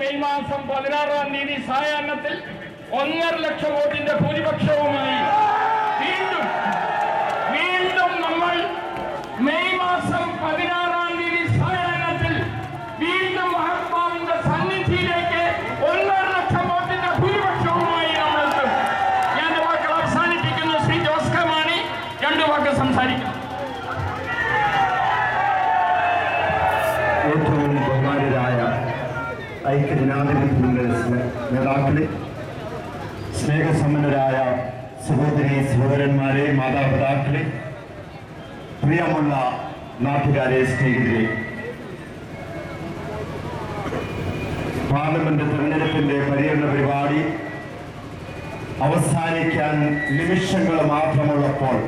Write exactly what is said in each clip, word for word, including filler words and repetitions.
May മാസം പതിനാറാം തീയതി സായാഹ്നത്തിൽ ഒന്നര ലക്ഷം വോട്ടിന്റെ ഭൂരിപക്ഷവുമായി വീണ്ടും വീണ്ടും നമ്മൾ മെയ് മാസം പതിനാറാം തീയതി സായാഹ്നത്തിൽ വീണ്ടും മഹാത്മാവിന്റെ സന്നിധിയിലേക്ക് ഒന്നര ലക്ഷം വോട്ടിന്റെ ഭൂരിപക്ഷവുമായി നമ്മൾ എത്തും. ഞാൻ വാക്കുകൾ അവസാനിപ്പിക്കുന്നു. ശ്രീ ജോസ് കെ മാണി രണ്ടു വാക്ക് സംസാരിക്കും. ഏറ്റവും ബഹുമാനരായ ഐക്യജനാധിപത്യ നേതാക്കളെ, സ്നേഹസമ്പന്നരായ സഹോദരി സഹോദരന്മാരെ, മാതാപിതാക്കളെ, പ്രിയമുള്ള നാട്ടുകാരെ, സ്നേഹിതരെ, പാർലമെന്റ് തെരഞ്ഞെടുപ്പിന്റെ പര്യടന പരിപാടി അവസാനിക്കാൻ നിമിഷങ്ങൾ മാത്രമുള്ളപ്പോൾ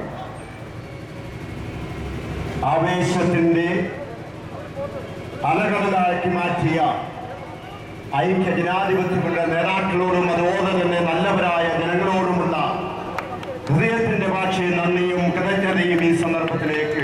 ആവേശത്തിന്റെ അലകടലാക്കി മാറ്റിയ ഐക്യ ജനാധിപത്യങ്ങളുടെ നേതാക്കളോടും അതുപോലെ തന്നെ നല്ലവരായ ജനങ്ങളോടുമുള്ള ഹൃദയത്തിന്റെ ഭാഷയും നന്ദിയും കൃതജ്ഞതയും ഈ സന്ദർഭത്തിലേക്ക്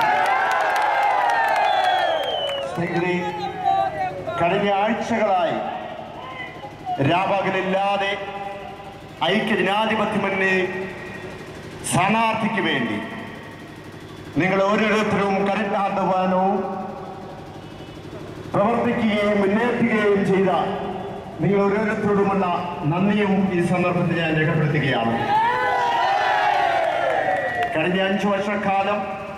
കഴിഞ്ഞ ആഴ്ചകളായി രാപകലില്ലാതെ ഐക്യ ജനാധിപത്യ മുന്നണി സ്ഥാനാർത്ഥിക്ക് വേണ്ടി നിങ്ങൾ ഓരോരുത്തരും കഠിനാധ്വാനവും പ്രവർത്തിക്കുകയും മുന്നേറ്റുകയും ചെയ്ത നിങ്ങൾ ഓരോരുത്തരോടുമുള്ള നന്ദിയും ഈ സന്ദർഭത്തിൽ ഞാൻ രേഖപ്പെടുത്തുകയാണ്. കഴിഞ്ഞ അഞ്ചു വർഷക്കാലം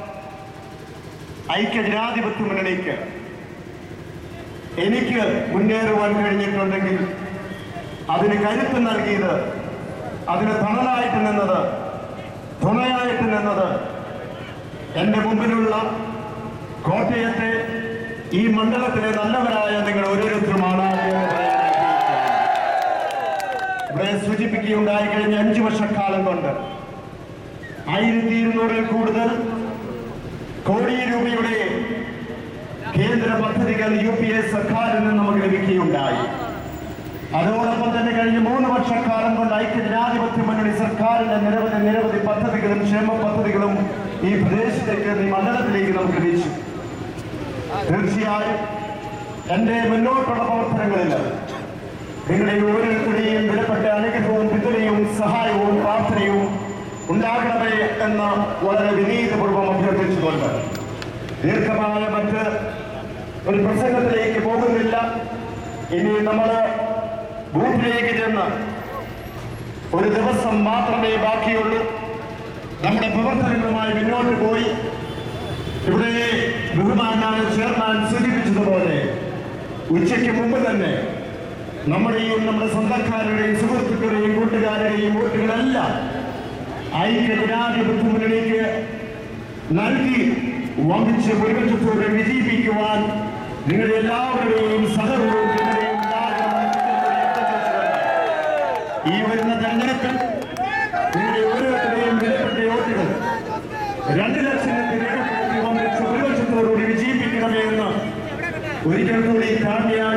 ഐക്യ ജനാധിപത്യ മുന്നണിക്ക് എനിക്ക് മുന്നേറുവാൻ കഴിഞ്ഞിട്ടുണ്ടെങ്കിൽ അതിന് കരുത്ത് നൽകിയത്, അതിന് തണലായിട്ട് നിന്നത്, തുണയായിട്ട് നിന്നത് എന്റെ മുമ്പിലുള്ള കോട്ടയത്തെ ഈ മണ്ഡലത്തിലെ നല്ലവരായ നിങ്ങൾ ഓരോരുത്തരുമാണ്. ഇവിടെ സൂചിപ്പിക്കുകയുണ്ടായി കഴിഞ്ഞ അഞ്ചു വർഷക്കാലം കൊണ്ട് ആയിരത്തി ഇരുന്നൂറിൽ കൂടുതൽ കോടി രൂപയുടെ കേന്ദ്ര പദ്ധതികൾ യു പി എ സർക്കാരിൽ നിന്ന് നമുക്ക് ലഭിക്കുകയുണ്ടായി. അതോടൊപ്പം തന്നെ കഴിഞ്ഞ മൂന്ന് വർഷക്കാലം കൊണ്ട് ഐക്യ ജനാധിപത്യ മുന്നണി സർക്കാരിന്റെ നിരവധി നിരവധി പദ്ധതികളും ക്ഷേമ പദ്ധതികളും ഈ പ്രദേശത്തേക്ക്, ഈ മണ്ഡലത്തിലേക്ക് നമുക്ക് ലഭിച്ചു. തീർച്ചയായും എന്റെ മുന്നോട്ടുള്ള പ്രവർത്തനങ്ങളിൽ നിങ്ങളുടെ ഓരോരുത്തരുടെയും വിലപ്പെട്ട അനുഗ്രഹവും പിന്തുണയും സഹായവും പ്രാർത്ഥനയും ഉണ്ടാകണമേ എന്ന് വളരെ വിനീതപൂർവ്വം അഭ്യർത്ഥിച്ചുകൊണ്ട് ദീർഘമായ മറ്റ് ഒരു പ്രസംഗത്തിലേക്ക് പോകുന്നില്ല. ഇനി നമ്മൾ ബൂത്തിലേക്ക് ചെന്ന് ഒരു ദിവസം മാത്രമേ ബാക്കിയുള്ളൂ. നമ്മുടെ പ്രവർത്തനങ്ങളുമായി മുന്നോട്ട് പോയി ഇവിടെ ബഹുമാനായ ചെയർമാൻ സൂചിപ്പിച്ചതുപോലെ ഉച്ചയ്ക്ക് മുമ്പ് തന്നെ നമ്മുടെയും നമ്മുടെ സ്വന്തക്കാരുടെയും സുഹൃത്തുക്കളുടെയും കൂട്ടുകാരുടെയും വോട്ടുകളെല്ലാം ഐക്യ ജനാധിപത്യ മുന്നണിക്ക് നൽകി വമ്പിച്ച് ഭൂരിപക്ഷത്തോടെ വിജയിപ്പിക്കുവാൻ നിങ്ങളുടെ എല്ലാവരുടെയും സഹകരണവും ഈ വരുന്ന തെരഞ്ഞെടുപ്പിൽ നിങ്ങളുടെ ഓരോരുത്തരുടെയും വിലപ്പെട്ട വോട്ടുകൾ രണ്ട് ലക്ഷത്തിന് ഭൂരിപക്ഷത്തോടുകൂടി വിജയിപ്പിക്കണമേ എന്ന് ഒരിക്കൽ കൂടി താഴ്മയായി